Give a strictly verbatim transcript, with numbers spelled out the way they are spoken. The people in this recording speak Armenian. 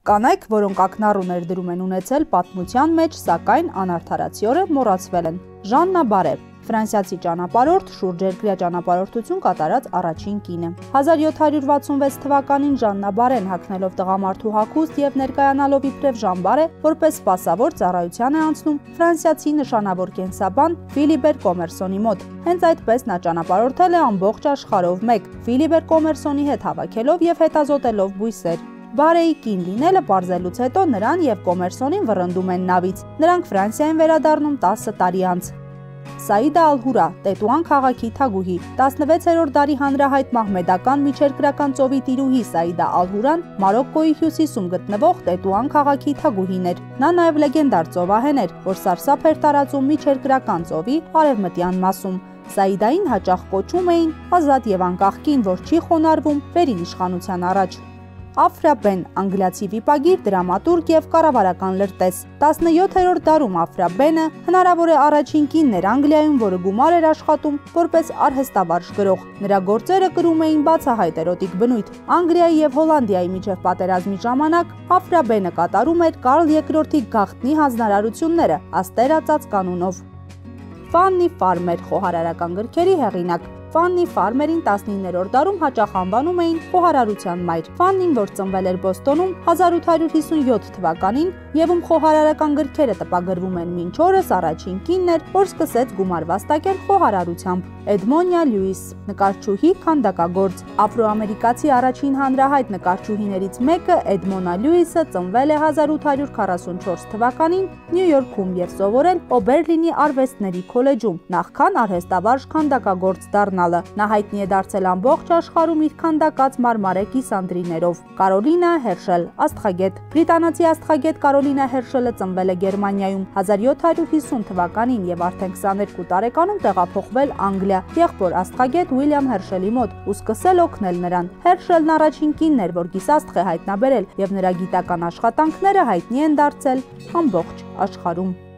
Կանայք, որոնք ակնառու ներդրում են ունեցել պատմության մեջ, սակայն անարդարացիորեն մոռացվել են։ Ժաննա Բարե, ֆրանսիացի ճանապարհորդ, շուրջերկրյա ճանապարհորդություն կատարած առաջին կինը։ հազար յոթ հարյուր վաթսունվեց թվականին Ժաննա Բարեն հագնելով տղամարդու հագուստ եւ ներկայանալով իբրև Ժան Բարե, որպես սպասավոր ծառայության է անցնում ֆրանսիացի նշանավոր կենսաբան Ֆիլիբեր Կոմերսոնի մոտ։ Հենց այդպես նա ճանապարհորդել է ամբողջ աշխարհով մեկ, Ֆիլիբեր Կոմերսոնի հետ հավաքելով եւ հետազոտելով բույսեր։ Բարեի կին լինելը պարզելուց հետո նրան եւ Կոմերսոնին վռնդում են նավից։ Նրանք Ֆրանսիա են վերադառնում տասը տարի անց։ Սաիդա Ալ-Հուրա, Տետուան քաղաքի թագուհի, տասնվեցերորդ դարի հանրահայտ մահմեդական միջերկրական ծովի տիրուհի Սաիդա Ալ-Հուրան Մարոկկոյի հյուսիսում գտնվող Տետուան քաղաքի թագուհին էր։ Նա նաև լեգենդար ծովահեն էր, որ սարսափ էր տարածում միջերկրական ծովի արևմտյան մասում։ Սաիդային հաճախ կոչում էին ազատ եւ անկախ կին, որ չի խոնարհվում վերին իշխանության առաջ։ Աֆրա Բեն, անգլիացի վիպագիր, դրամատուրգ եւ կառավարական լրտես։ տասնյոթերորդ դարում Աֆրա Բենը հնարավոր է առաջին կինն էր Անգլիայում, որը գումար էր աշխատում որպես արհեստավարժ գրող։ Նրա գործերը կրում էին բացահայտ էրոտիկ բնույթ։ Անգլիայի եւ Հոլանդիայի միջև պատերազմի ժամանակ Աֆրա Բենը կատարում էր Կարլ երկրորդի գաղտնի հանձնարարությունները աստերացած կանունով։ Ֆաննի Ֆարմեր, խոհարարական գրքերի հեղինակ։ Ֆաննի Ֆարմերին տասնիններորդ դարում հաճախ անվանում էին խոհարարության մայր։ Ֆաննին, որ ծնվել էր Բոստոնում հազար ութ հարյուր հիսունյոթ թվականին եւ ում խոհարարական գրքերը տպագրվում են մինչ օրս, առաջին կինն էր, որ սկսեց գումար վաստակել խոհարարությամբ։ Էդմոնիա Լյուիս, նկարչուհի, քանդակագործ։ Աֆրոամերիկացի առաջին հանրահայտ նկարչուհիներից մեկը Էդմոնա Լյուիսը ծնվել է հազար ութ հարյուր քառասունչորս թվականին Նյու Յորքում եւ սովորել Օբերլինի արվեստների քոլեջում, նախքան արհեստավարժ քանդակագործ դառնալը։ Նա հայտնի է դարձել ամբողջ աշխարհում իր քանդակած մարմարե կիսանդրիներով։ Կարոլինա Հերշել, աստղագետ։ Բրիտանացի աստղագետ Կարոլինա Հերշելը ծնվել է Գերմանիայում հազար յոթ հարյուր հիսուն թվականին եւ արդեն քսաներկու տարեկանում տեղափոխվել Անգլիա եղբոր աստղագետ Ուիլյամ Հերշելի մոտ ու սկսել օգնել նրան։ Հերշելն առաջին կինն էր, որ գիսաստղ է հայտնաբերել եւ նրա գիտական աշխատանքները հայտնի են դարձել ամբողջ աշխարհում։